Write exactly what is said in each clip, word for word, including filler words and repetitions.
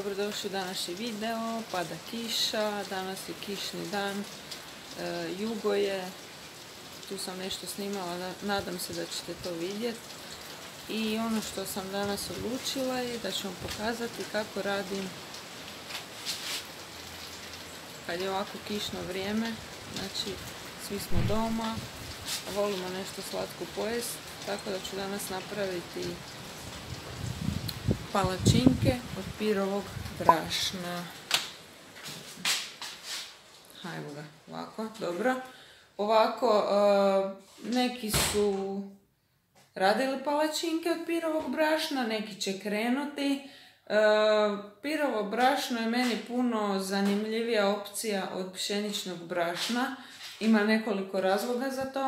dobrodošli u današnji video. Pada kiša, danas je kišni dan, e, jugo je, tu sam nešto snimala, nadam se da ćete to vidjeti. I ono što sam danas odlučila je da ću vam pokazati kako radim kad je ovako kišno vrijeme. Znači, svi smo doma, volimo nešto slatko pojesti, tako da ću danas napraviti palačinke od pirovog brašna. Hajmo ga, ovako, dobro. Ovako, neki su radili palačinke od pirovog brašna, neki će krenuti. Pirovo brašno je meni puno zanimljivija opcija od pšeničnog brašna. Ima nekoliko razloga za to.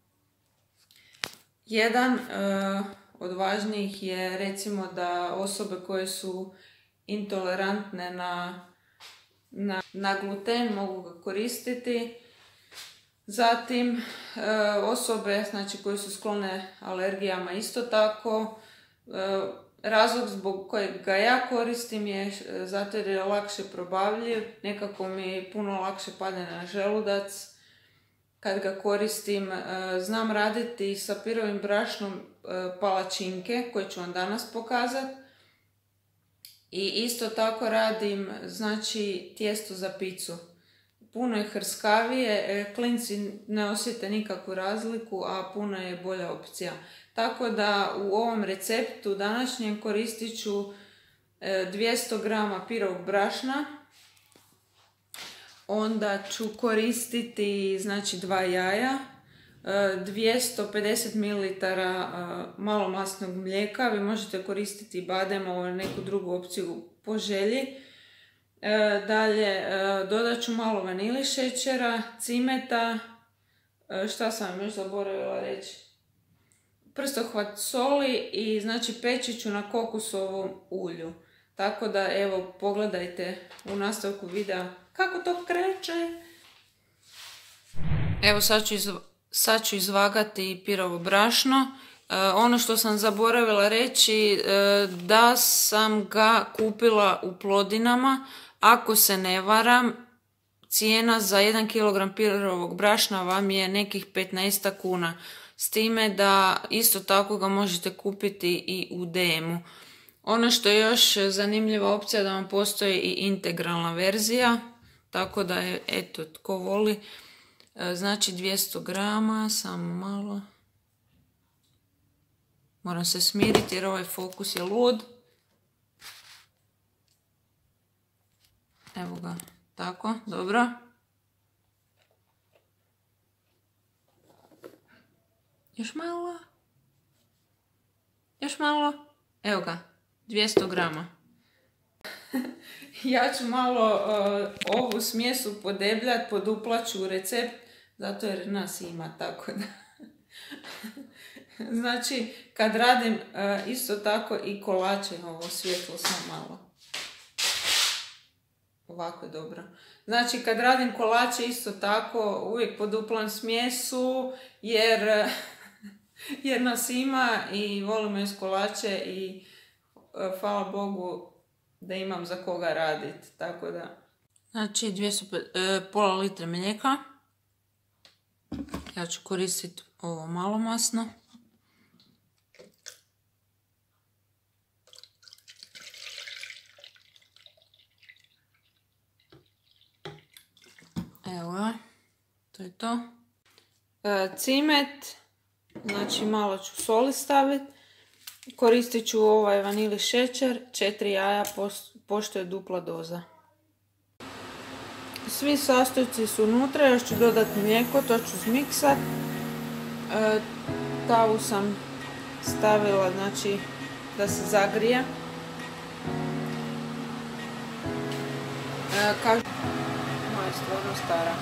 Jedan od važnijih je recimo da osobe koje su intolerantne na, na, na gluten mogu ga koristiti. Zatim osobe znači, koje su sklone alergijama isto tako. Razlog zbog kojeg ga ja koristim je zato jer je lakše probavljiv, nekako mi puno lakše padne na želudac. Kad ga koristim, znam raditi sa pirovim brašnom palačinke koje ću vam danas pokazati. I isto tako radim znači tijesto za picu. Puno je hrskavije, klinci ne osjete nikakvu razliku, a puno je bolja opcija. Tako da u ovom receptu današnjem koristit ću dvjesto grama pirovog brašna. Onda ću koristiti znači dva jaja, dvjesto pedeset mililitara malomastnog mlijeka, vi možete koristiti bademovo ili neku drugu opciju po želji. Dalje dodat ću malo vanili šećera, cimeta, šta sam vam još zaboravila reći, prstohvat soli i znači peći ću na kokosovom ulju. Tako da evo pogledajte u nastavku videa kako to kreće. Evo sad ću, izv... sad ću izvagati pirovo brašno. E, ono što sam zaboravila reći, e, da sam ga kupila u Plodinama. Ako se ne varam, cijena za jedan kilogram pirovog brašna vam je nekih petnaest kuna. S time da isto tako ga možete kupiti i u D M-u. Ono što je još zanimljiva opcija da vam postoji i integralna verzija. Tako da je, eto, tko voli, znači dvjesto grama, samo malo. Moram se smiriti jer ovaj fokus je lud. Evo ga, tako, dobro. Još malo. Još malo. Evo ga, dvjesto grama. Ja ću malo uh, ovu smjesu podebljati, poduplaću recept, zato jer nas ima, tako da. Znači, kad radim uh, isto tako i kolače, ovo svjetlo sam malo. Ovako je dobro. Znači, kad radim kolače isto tako, uvijek poduplam smjesu, jer, jer nas ima i volimo iz kolače i uh, hvala Bogu da imam za koga raditi, tako da. Znači dvjesto, e, pola litre mlijeka. Ja ću koristiti ovo malo masno. Evo ga, to je to. E, cimet, znači malo ću soli staviti. Koristit ću ovaj vanili šećer, četiri jaja, pošto je dupla doza. Svi sastojci su unutra, još ću dodati mlijeko, to ću zmiksat. E, tavu sam stavila, znači, da se zagrije. E, kažu, moja je stvarno stara.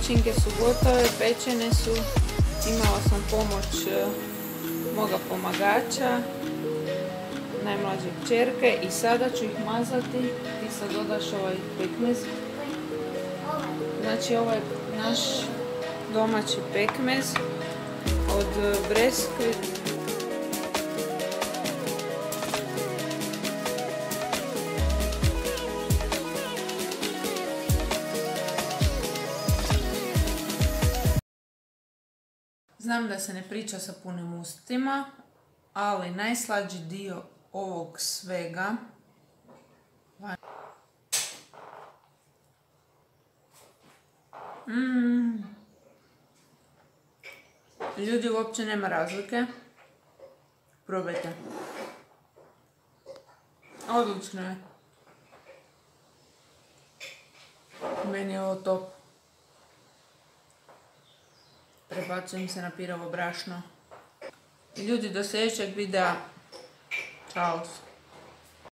palačinke su gotove, pečene su. Imala sam pomoć moga pomagača, najmlađe kćerke, i sada ću ih mazati. Ti sad dodaš ovaj pekmez. Znači ovo je naš domaći pekmez od breskve. Znam da se ne priča sa punim ustima, ali najslađi dio ovog svega mm. Ljudi, uopće nema razlike. Probajte. Odlično je. Meni je ovo top. Prebacujem se na pirovo brašno. Ljudi, do sljedećeg videa. Ćao.